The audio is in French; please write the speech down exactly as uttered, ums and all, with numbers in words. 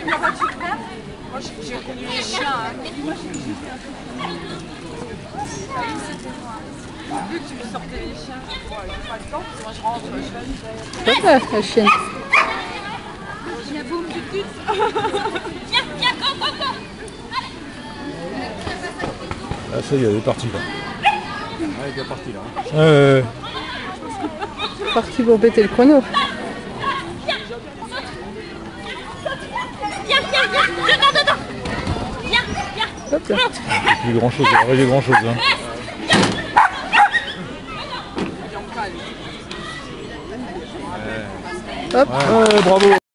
Comment tu te fais? Moi j'ai reconnu les chiens. Hein. Moi j'ai juste vu que tu me sortais les chiens. Ouais, j'ai pas le temps, parce que moi je rentre, je vais. Toi, la chienne. Il y a boum du tout. Viens, viens, go, go, go. Ah, ça y est, elle est partie là. Ouais, elle est partie là. Euh... Parti pour péter le chrono. Viens, viens, viens, dedans, dedans. Viens, viens. Hop là. Plus grand chose, il y a grand chose. Hein. Hop. Ouais, bravo.